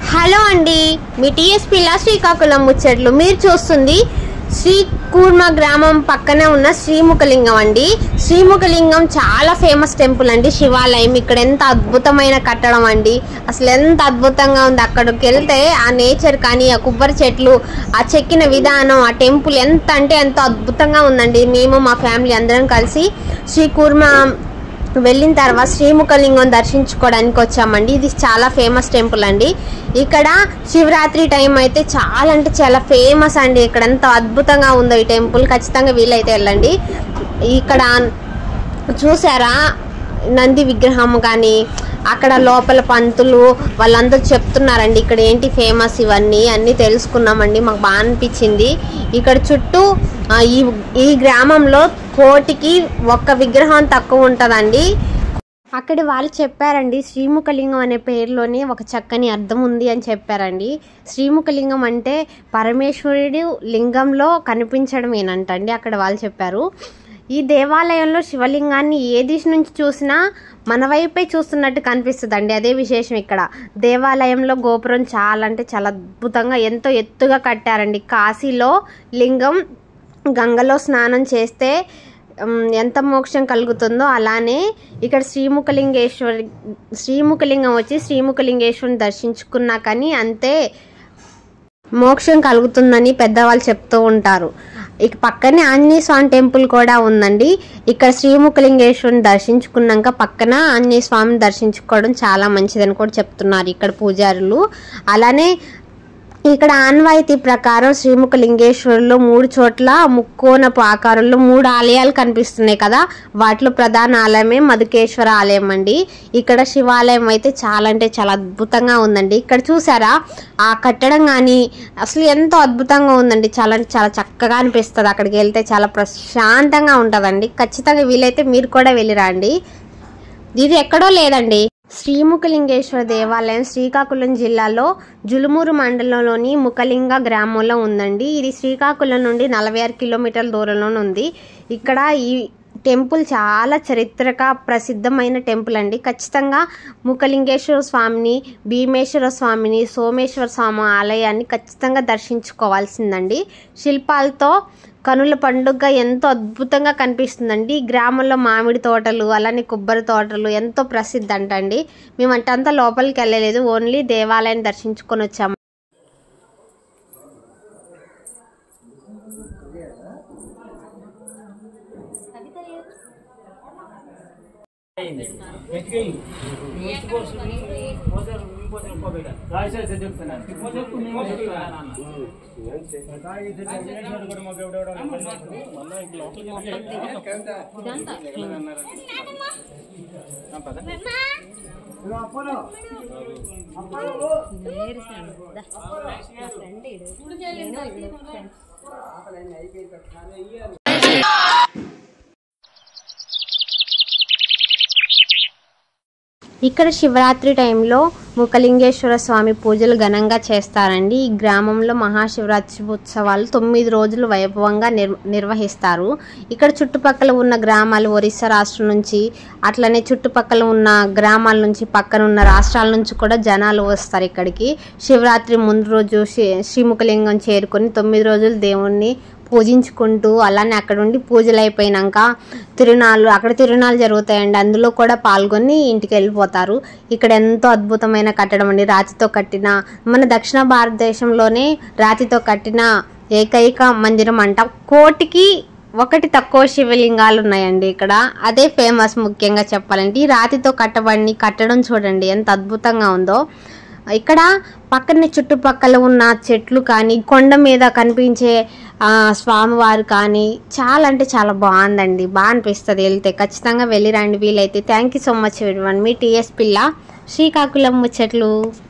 Hello అండి, మీ టీఎస్పీలా శ్రీకాకుళం ముచ్చట్లు. మీరు చూస్తుంది శ్రీకూర్మ గ్రామం పక్కనే ఉన్న శ్రీముఖలింగం అండి. శ్రీముఖలింగం చాలా ఫేమస్ టెంపుల్ అండి, శివాలయం. ఇక్కడ ఎంత అద్భుతమైన కట్టడం అండి, అసలు ఎంత అద్భుతంగా ఉంది. అక్కడికి వెళ్తే ఆ నేచర్ కానీ, ఆ కొబ్బరి చెట్లు, ఆ చెక్కిన విధానం, ఆ టెంపుల్ ఎంత అంటే ఎంతో అద్భుతంగా ఉందండి. మేము మా ఫ్యామిలీ అందరం కలిసి శ్రీకూర్మ వెళ్ళిన తర్వాత శ్రీముఖలింగం దర్శించుకోవడానికి వచ్చామండి. ఇది చాలా ఫేమస్ టెంపుల్ అండి. ఇక్కడ శివరాత్రి టైం అయితే చాలా అంటే చాలా ఫేమస్ అండి. ఇక్కడ ఎంత అద్భుతంగా ఉందో ఈ టెంపుల్, ఖచ్చితంగా వీలైతే వెళ్ళండి. ఇక్కడ చూసారా నంది విగ్రహం కానీ, అక్కడ లోపల పంతులు వాళ్ళందరూ చెప్తున్నారండి ఇక్కడ ఏంటి ఫేమస్, ఇవన్నీ అన్నీ తెలుసుకున్నామండి. మాకు బాగా అనిపించింది. ఇక్కడ చుట్టూ ఈ గ్రామంలో కోటికి ఒక్క విగ్రహం తక్కువ ఉంటుందండి. అక్కడ వాళ్ళు చెప్పారండి, శ్రీముఖలింగం అనే పేరులోనే ఒక చక్కని అర్థం ఉంది అని చెప్పారండి. శ్రీముఖలింగం అంటే పరమేశ్వరుడు లింగంలో కనిపించడమేనంటండి అక్కడ వాళ్ళు చెప్పారు. ఈ దేవాలయంలో శివలింగాన్ని ఏ దిశ నుంచి చూసినా మన వైపే చూస్తున్నట్టు కనిపిస్తుందండి. అదే విశేషం. ఇక్కడ దేవాలయంలో గోపురం చాలా అంటే చాలా అద్భుతంగా ఎంతో ఎత్తుగా కట్టారండి. కాశీలో లింగం గంగలో స్నానం చేస్తే ఎంత మోక్షం కలుగుతుందో అలానే ఇక్కడ శ్రీముఖలింగం వచ్చి శ్రీముఖలింగేశ్వరుని దర్శించుకున్నా కానీ అంతే మోక్షం కలుగుతుందని పెద్దవాళ్ళు చెప్తూ ఉంటారు. ఇక పక్కనే ఆంజనేయ స్వామి టెంపుల్ కూడా ఉందండి. ఇక్కడ శ్రీముఖలింగేశ్వరుని దర్శించుకున్నాక పక్కన ఆంజనేయ స్వామిని దర్శించుకోవడం చాలా మంచిదని కూడా చెప్తున్నారు ఇక్కడ పూజారులు. అలానే ఇక్కడ ఆన్వాయితీ ప్రకారం శ్రీముఖలింగేశ్వరులో 3 చోట్ల ముక్కోనపు ఆకారంలో 3 ఆలయాలు కనిపిస్తున్నాయి కదా, వాటిలో ప్రధాన ఆలయమే మధుకేశ్వర ఆలయం అండి. ఇక్కడ శివాలయం అయితే చాలా అంటే చాలా అద్భుతంగా ఉందండి. ఇక్కడ చూసారా ఆ కట్టడం కానీ అసలు ఎంతో అద్భుతంగా ఉందండి. చాలా అంటే చాలా చక్కగా అనిపిస్తుంది. అక్కడికి వెళ్తే చాలా ప్రశాంతంగా ఉంటుందండి. ఖచ్చితంగా వీలైతే మీరు కూడా వెళ్ళిరండి. ఇది ఎక్కడో లేదండి. శ్రీముఖలింగేశ్వర దేవాలయం శ్రీకాకుళం జిల్లాలో జులుమూరు మండలంలోని ముఖలింగ గ్రామంలో ఉందండి. ఇది శ్రీకాకుళం నుండి 46 కిలోమీటర్ల దూరంలో ఉంది. ఇక్కడ ఈ టెంపుల్ చాలా చారిత్రక ప్రసిద్ధమైన టెంపుల్ అండి. ఖచ్చితంగా ముఖలింగేశ్వర స్వామిని, భీమేశ్వర స్వామిని, సోమేశ్వర స్వామి ఆలయాన్ని ఖచ్చితంగా దర్శించుకోవాల్సిందండి. శిల్పాలతో కనుల పండుగ ఎంతో అద్భుతంగా కనిపిస్తుందండి. ఈ గ్రామంలో మామిడి తోటలు అలానే కొబ్బరి తోటలు ఎంతో ప్రసిద్ధి అంటండి. మేమంటే అంతా లోపలికి వెళ్ళలేదు, ఓన్లీ దేవాలయాన్ని దర్శించుకొని వచ్చాము. ఇక్కడ శివరాత్రి టైంలో ముఖలింగేశ్వర స్వామి పూజలు ఘనంగా చేస్తారండి. ఈ గ్రామంలో మహాశివరాత్రి ఉత్సవాలు 9 రోజులు వైభవంగా నిర్వహిస్తారు. ఇక్కడ చుట్టుపక్కల ఉన్న గ్రామాలు ఒరిస్సా రాష్ట్రం నుంచి, అట్లనే చుట్టుపక్కల ఉన్న గ్రామాల నుంచి, పక్కన ఉన్న రాష్ట్రాల నుంచి కూడా జనాలు వస్తారు ఇక్కడికి. శివరాత్రి ముందు రోజు శ్రీముఖలింగం చేరుకొని 9 రోజులు దేవుణ్ణి పూజించుకుంటూ అలానే అక్కడ ఉండి పూజలు అయిపోయినాక అక్కడ తిరునాళ్ళు జరుగుతాయండి. అందులో కూడా పాల్గొని ఇంటికి వెళ్ళిపోతారు. ఇక్కడ ఎంతో అద్భుతమైన కట్టడం అండి. రాతితో కట్టిన, మన దక్షిణ భారతదేశంలోనే రాతితో కట్టిన ఏకైక మందిరం అంట. కోటికి 1 తక్కువ శివలింగాలు ఉన్నాయండి ఇక్కడ. అదే ఫేమస్ ముఖ్యంగా చెప్పాలంటే. ఈ రాతితో కట్టడం చూడండి ఎంత అద్భుతంగా ఉందో. ఇక్కడ పక్కనే చుట్టుపక్కల ఉన్న చెట్లు కానీ, కొండ మీద కనిపించే స్వామివారు కానీ చాలా అంటే చాలా బాగుందండి. బాగా అనిపిస్తుంది వెళ్తే. ఖచ్చితంగా వెళ్ళిరండి వీలైతే. Thank you so much everyone. మీ టీఎస్ పిల్ల, శ్రీకాకుళం ముచ్చట్లు.